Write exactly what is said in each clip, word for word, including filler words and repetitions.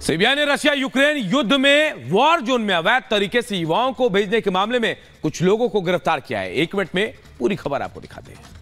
CBI ने Russia Ukraine युद्ध में वॉर जोन में अवैध तरीके से युवाओं को भेजने के मामले में कुछ लोगों को गिरफ्तार किया है। एक मिनट में पूरी खबर आपको दिखाते हैं।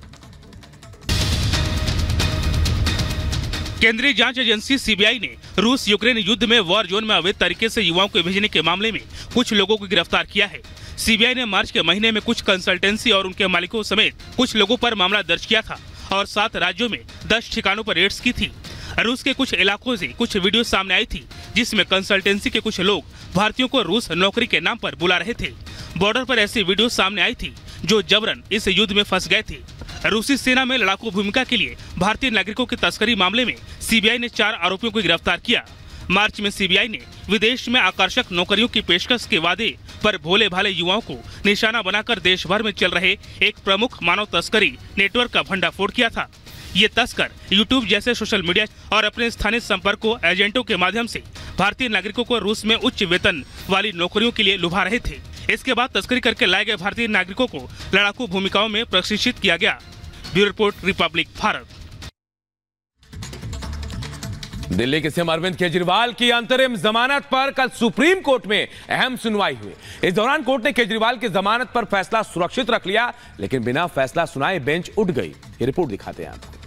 केंद्रीय जांच एजेंसी सीबीआई ने रूस यूक्रेन युद्ध में वॉर जोन में अवैध तरीके से युवाओं को भेजने के मामले में कुछ लोगों को गिरफ्तार किया है। सीबीआई ने मार्च के महीने में कुछ कंसल्टेंसी और उनके मालिकों समेत कुछ लोगों पर मामला दर्ज किया था और सात राज्यों में दस ठिकानों पर रेड्स की थी। रूस के कुछ इलाकों से कुछ वीडियो सामने आई थी जिसमें कंसल्टेंसी के कुछ लोग भारतीयों को रूस नौकरी के नाम पर बुला रहे थे। बॉर्डर पर ऐसी वीडियो सामने आई थी जो जबरन इस युद्ध में फंस गए थे। रूसी सेना में लड़ाकू भूमिका के लिए भारतीय नागरिकों की तस्करी मामले में सीबीआई ने चार आरोपियों को गिरफ्तार किया। मार्च में सीबीआई ने विदेश में आकर्षक नौकरियों की पेशकश के वादे पर भोले भाले युवाओं को निशाना बनाकर देश भर में चल रहे एक प्रमुख मानव तस्करी नेटवर्क का भंडाफोड़ किया था। ये तस्कर यूट्यूब जैसे सोशल मीडिया और अपने स्थानीय संपर्कों एजेंटों के माध्यम से भारतीय नागरिकों को रूस में उच्च वेतन वाली नौकरियों के लिए लुभा रहे थे। इसके बाद तस्करी करके लाए गए भारतीय नागरिकों को लड़ाकू भूमिकाओं में प्रशिक्षित किया गया। Bureau report, Republic Bharat. Delhi के सीएम अरविंद केजरीवाल की अंतरिम जमानत पर कल सुप्रीम कोर्ट में अहम सुनवाई हुई। इस दौरान कोर्ट ने केजरीवाल की जमानत पर फैसला सुरक्षित रख लिया, लेकिन बिना फैसला सुनाए बेंच उठ गई। ये रिपोर्ट दिखाते हैं आपको।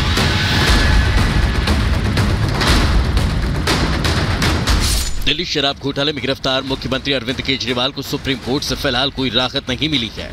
दिल्ली शराब घोटाले में गिरफ्तार मुख्यमंत्री अरविंद केजरीवाल को सुप्रीम कोर्ट से फिलहाल कोई राहत नहीं मिली है।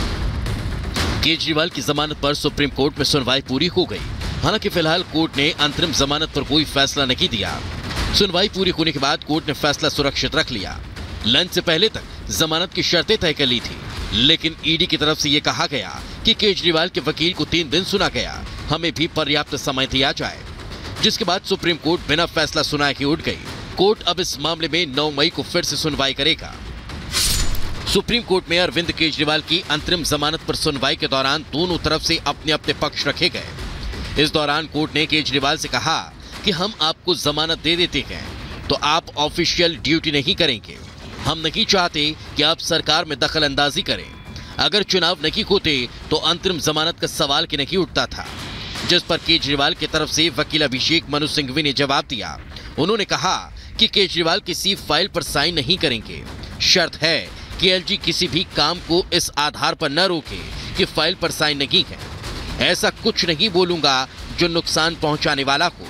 केजरीवाल की जमानत पर सुप्रीम कोर्ट में सुनवाई पूरी हो गई। हालांकि फिलहाल कोर्ट ने अंतरिम जमानत पर कोई फैसला नहीं दिया। सुनवाई पूरी होने के बाद कोर्ट ने फैसला सुरक्षित रख लिया। लंच से पहले तक जमानत की शर्तें तय कर ली थी, लेकिन ईडी की तरफ से यह कहा गया कि केजरीवाल के वकील को तीन दिन सुना गया, हमें भी पर्याप्त समय दिया जाए। जिसके बाद सुप्रीम कोर्ट बिना फैसला सुनाए ही उठ गई। कोर्ट अब इस मामले में नौ मई को फिर से सुनवाई करेगा। सुप्रीम कोर्ट में अरविंद केजरीवाल की अंतरिम जमानत पर सुनवाई के दौरान दोनों तरफ से अपने अपने पक्ष रखे गए। इस दौरान कोर्ट ने केजरीवाल से कहा कि हम आपको जमानत दे देते हैं तो आप ऑफिशियल ड्यूटी नहीं करेंगे। हम नहीं चाहते कि आप सरकार में दखल अंदाजी करें। अगर चुनाव नहीं होते तो अंतरिम जमानत का सवाल कि नहीं उठता था। जिस पर केजरीवाल की तरफ से वकील अभिषेक मनु सिंघवी ने जवाब दिया। उन्होंने कहा कि केजरीवाल किसी फाइल पर साइन नहीं करेंगे। शर्त है कि एलजी किसी भी काम को इस आधार पर न रोके कि फाइल पर साइन नहीं है। ऐसा कुछ नहीं बोलूंगा जो नुकसान पहुंचाने वाला हो।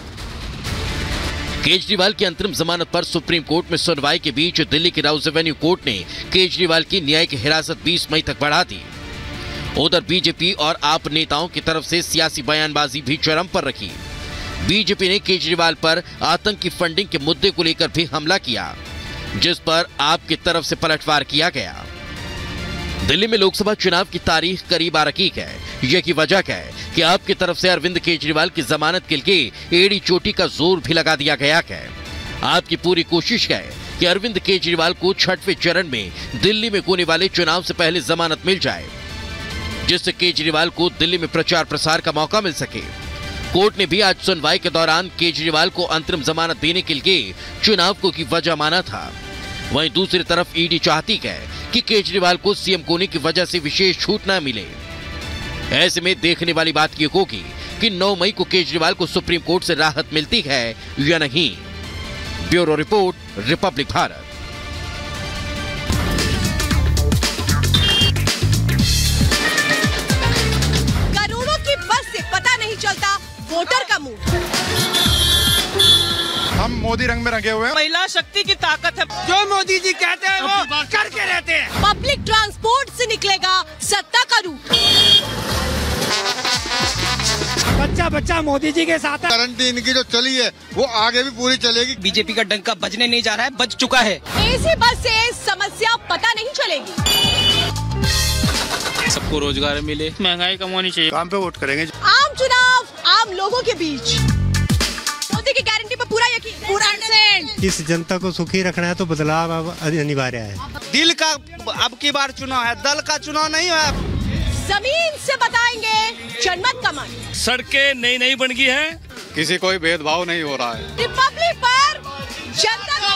केजरीवाल की अंतरिम जमानत पर सुप्रीम कोर्ट में सुनवाई के बीच दिल्ली की राउज एवेन्यू कोर्ट ने केजरीवाल की न्यायिक हिरासत बीस मई तक बढ़ा दी। उधर बीजेपी और आप नेताओं की तरफ से सियासी बयानबाजी भी चरम पर रखी। बीजेपी ने केजरीवाल पर आतंकी फंडिंग के मुद्दे को लेकर भी हमला किया, जिस पर आप की तरफ से पलटवार किया गया। दिल्ली में लोकसभा चुनाव की तारीख करीब आ रही है। यही वजह है कि आपकी तरफ से अरविंद केजरीवाल की जमानत के लिए एड़ी चोटी का जोर भी लगा दिया गया है। आपकी पूरी कोशिश है कि अरविंद केजरीवाल को छठवें चरण में दिल्ली में होने वाले चुनाव से पहले जमानत मिल जाए, जिससे केजरीवाल को दिल्ली में प्रचार प्रसार का मौका मिल सके। कोर्ट ने भी आज सुनवाई के दौरान केजरीवाल को अंतरिम जमानत देने के लिए चुनाव को की वजह माना था। वहीं दूसरी तरफ ईडी चाहती है कि केजरीवाल को सीएम होने की वजह से विशेष छूट न मिले। ऐसे में देखने वाली बात यह होगी कि नौ मई को केजरीवाल को सुप्रीम कोर्ट से राहत मिलती है या नहीं। Bureau report, Republic Bharat. करोड़ों की बस से पता नहीं चलता वोटर का मूड। हम मोदी रंग में रंगे हुए हैं। महिला शक्ति की ताकत है। जो मोदी जी कहते हैं वो करके रहते हैं। पब्लिक ट्रांसपोर्ट से निकलेगा सत्ता का रूप। बच्चा बच्चा मोदी जी के साथ है। गारंटी इनकी जो चली है वो आगे भी पूरी चलेगी। बीजेपी का डंका बजने नहीं जा रहा है, बज चुका है। एसी बस से समस्या पता नहीं चलेगी। सबको रोजगार मिले, महंगाई कम होनी चाहिए। काम पे वोट करेंगे। आम चुनाव आम लोगों के बीच। मोदी की गारंटी पर पूरा यकीन, पूरा परसेंट। इस जनता को सुखी रखना है तो बदलाव अब अनिवार्य है। दिल का अब की बार चुनाव है, दल का चुनाव नहीं है। जमीन से बताएंगे जनमत का मन। सड़कें नई नई बन गई हैं, किसी कोई भेदभाव नहीं हो रहा है। रिपब्लिक पर जनता का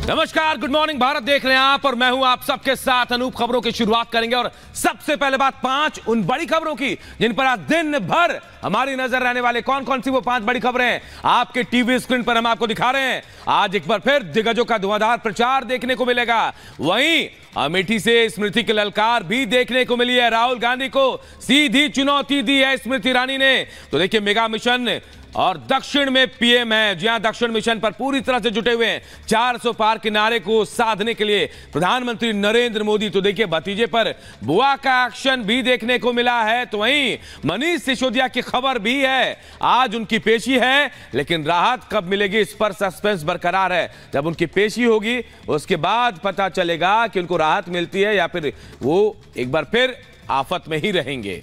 नमस्कार, गुड मॉर्निंग भारत देख रहे हैं आप और मैं हूं आप सबके साथ अनूप। खबरों की शुरुआत करेंगे और सबसे पहले बात पांच उन बड़ी खबरों की जिन पर आज दिन भर हमारी नजर रहने वाले। कौन कौन सी वो पांच बड़ी खबरें हैं आपके टीवी स्क्रीन पर हम आपको दिखा रहे हैं। आज एक बार फिर दिग्गजों का धुआंधार प्रचार देखने को मिलेगा। वहीं अमेठी से स्मृति की ललकार भी देखने को मिली है। राहुल गांधी को सीधी चुनौती दी है स्मृति ईरानी ने। तो देखिए, मेगा मिशन और दक्षिण में पीएम है। जी हां, दक्षिण मिशन पर पूरी तरह से जुटे हुए हैं। चार सौ पार के नारे को साधने के लिए प्रधानमंत्री नरेंद्र मोदी। तो देखिए, भतीजे पर बुआ का एक्शन भी देखने को मिला है। तो वहीं मनीष सिसोदिया की खबर भी है। आज उनकी पेशी है, लेकिन राहत कब मिलेगी इस पर सस्पेंस बरकरार है। जब उनकी पेशी होगी उसके बाद पता चलेगा कि उनको राहत मिलती है या फिर वो एक बार फिर आफत में ही रहेंगे।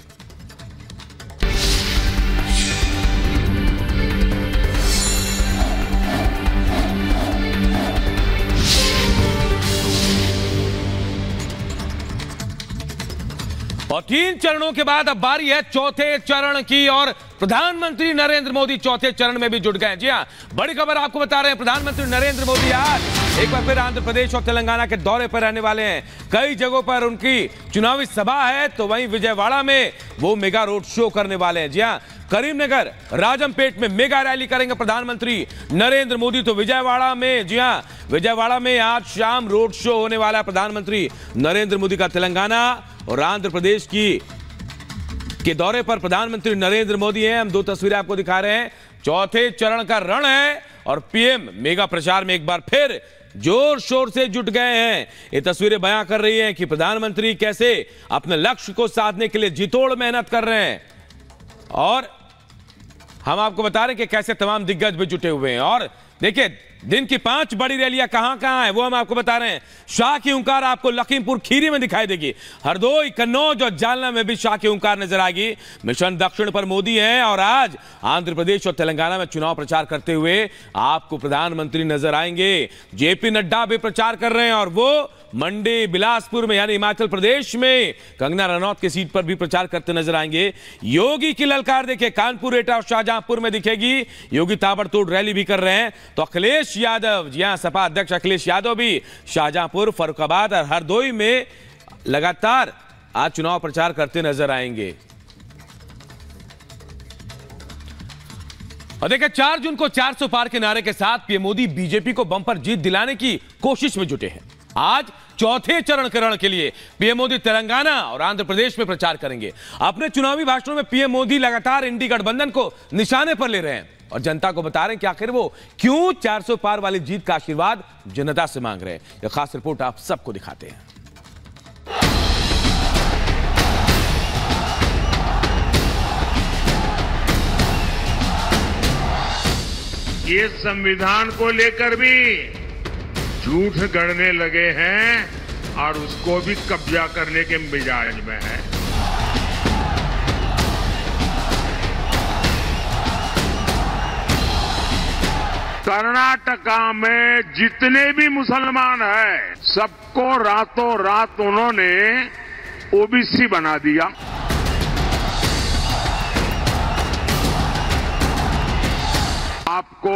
और तीन चरणों के बाद अब बारी है चौथे चरण की और प्रधानमंत्री नरेंद्र मोदी चौथे चरण में भी जुट गए। जी हां, बड़ी खबर आपको बता रहे हैं। प्रधानमंत्री नरेंद्र मोदी आज एक बार फिर आंध्र प्रदेश और तेलंगाना के दौरे पर रहने वाले हैं। कई जगहों पर उनकी चुनावी सभा है। तो वहीं विजयवाड़ा में वो मेगा रोड शो करने वाले हैं। जी हां, करीमनगर राजमपेट में मेगा रैली करेंगे प्रधानमंत्री नरेंद्र मोदी। तो विजयवाड़ा में, जी हां, विजयवाड़ा में आज शाम रोड शो होने वाला है प्रधानमंत्री नरेंद्र मोदी का। तेलंगाना और आंध्र प्रदेश की के दौरे पर प्रधानमंत्री नरेंद्र मोदी हैं। हम दो तस्वीरें आपको दिखा रहे हैं। चौथे चरण का रण है और पीएम मेगा प्रचार में एक बार फिर जोर शोर से जुट गए हैं। ये तस्वीरें बयां कर रही हैं कि प्रधानमंत्री कैसे अपने लक्ष्य को साधने के लिए जितोड़ मेहनत कर रहे हैं। और हम आपको बता रहे हैं कि कैसे तमाम दिग्गज भी जुटे हुए हैं। और देखिए, दिन की पांच बड़ी रैलियां कहां कहां है वो हम आपको बता रहे हैं। शाह की हुंकार आपको लखीमपुर खीरी में दिखाई देगी। हरदोई, कन्नौज और जालना में भी शाह की हुंकार नजर आएगी। मिशन दक्षिण पर मोदी हैं और आज आंध्र प्रदेश और तेलंगाना में चुनाव प्रचार करते हुए आपको प्रधानमंत्री नजर आएंगे। जेपी नड्डा भी प्रचार कर रहे हैं और वो मंडी, बिलासपुर में यानी हिमाचल प्रदेश में कंगना रनौत की सीट पर भी प्रचार करते नजर आएंगे। योगी की ललकार देखिए, कानपुर, एटा और शाहजहांपुर में दिखेगी। योगी ताबड़तोड़ रैली भी कर रहे हैं। तो अखिलेश यादव, जी हां, सपा अध्यक्ष अखिलेश यादव भी शाहजहांपुर, फर्रुखाबाद और हरदोई में लगातार आज चुनाव प्रचार करते नजर आएंगे। और देखिए, चार जून को चार सौ पार के नारे के साथ पीएम मोदी बीजेपी को बंपर जीत दिलाने की कोशिश में जुटे हैं। आज चौथे चरण के रण के लिए पीएम मोदी तेलंगाना और आंध्र प्रदेश में प्रचार करेंगे। अपने चुनावी भाषणों में पीएम मोदी लगातार इंडी गठबंधन को निशाने पर ले रहे हैं और जनता को बता रहे हैं कि आखिर वो क्यों चार सौ पार वाली जीत का आशीर्वाद जनता से मांग रहे हैं। यह खास रिपोर्ट आप सबको दिखाते हैं। ये संविधान को लेकर भी झूठ गढ़ने लगे हैं और उसको भी कब्जा करने के मिजाज में है। कर्नाटका में जितने भी मुसलमान हैं, सबको रातों रात उन्होंने ओबीसी बना दिया। आपको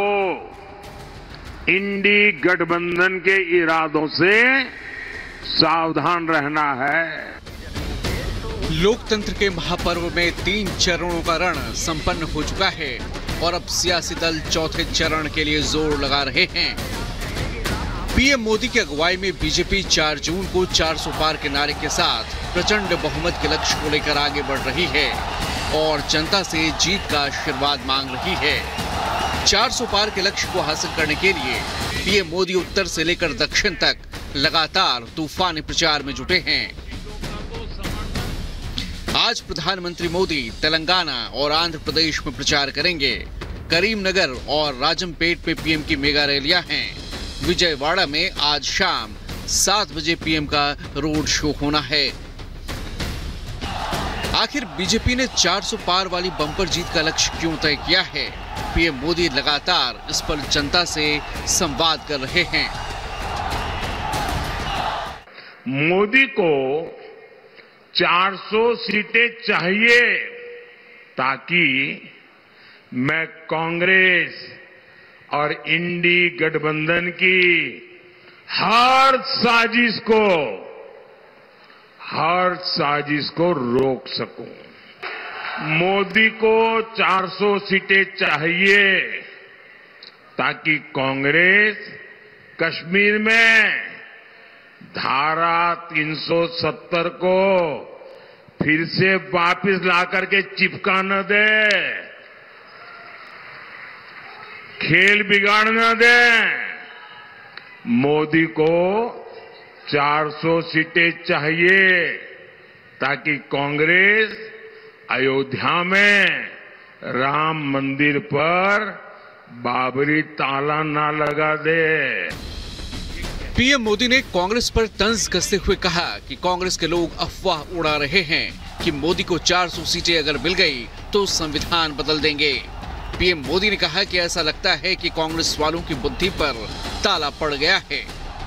इंडी गठबंधन के इरादों से सावधान रहना है। लोकतंत्र के महापर्व में तीन चरणों का रण संपन्न हो चुका है और अब सियासी दल चौथे चरण के लिए जोर लगा रहे हैं। पीएम मोदी की अगुवाई में बीजेपी चार जून को चार सौ पार के नारे के साथ प्रचंड बहुमत के लक्ष्य को लेकर आगे बढ़ रही है और जनता से जीत का आशीर्वाद मांग रही है। चार सौ पार के लक्ष्य को हासिल करने के लिए पीएम मोदी उत्तर से लेकर दक्षिण तक लगातार तूफानी प्रचार में जुटे हैं। आज प्रधानमंत्री मोदी तेलंगाना और आंध्र प्रदेश में प्रचार करेंगे। करीमनगर और राजमपेट में पीएम की मेगा रैलियां हैं। विजयवाड़ा में आज शाम सात बजे पीएम का रोड शो होना है। आखिर बीजेपी ने चार सौ पार वाली बम्पर जीत का लक्ष्य क्यों तय किया है? पीएम मोदी लगातार इस पर जनता से संवाद कर रहे हैं। मोदी को चार सौ सीटें चाहिए ताकि मैं कांग्रेस और इंडी गठबंधन की हर साजिश को हर साजिश को रोक सकूं। मोदी को चार सौ सीटें चाहिए ताकि कांग्रेस कश्मीर में धारा तीन सौ सत्तर को फिर से वापस ला करके चिपका न दे, खेल बिगाड़ न दे। मोदी को चार सौ सीटें चाहिए ताकि कांग्रेस अयोध्या में राम मंदिर पर बाबरी ताला ना लगा दे। पीएम मोदी ने कांग्रेस पर तंज कसते हुए कहा कि कांग्रेस के लोग अफवाह उड़ा रहे हैं कि मोदी को चार सौ सीटें अगर मिल गई तो संविधान बदल देंगे। पीएम मोदी ने कहा कि ऐसा लगता है कि कांग्रेस वालों की बुद्धि पर ताला पड़ गया है।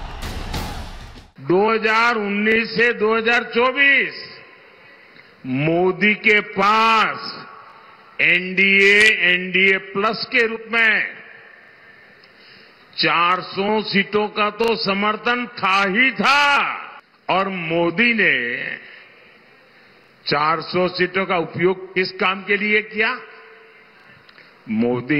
दो हज़ार उन्नीस से दो हज़ार चौबीस मोदी के पास एनडीए एनडीए प्लस के रूप में चार सौ सीटों का तो समर्थन था ही था और मोदी ने चार सौ सीटों का उपयोग किस काम के लिए किया? मोदी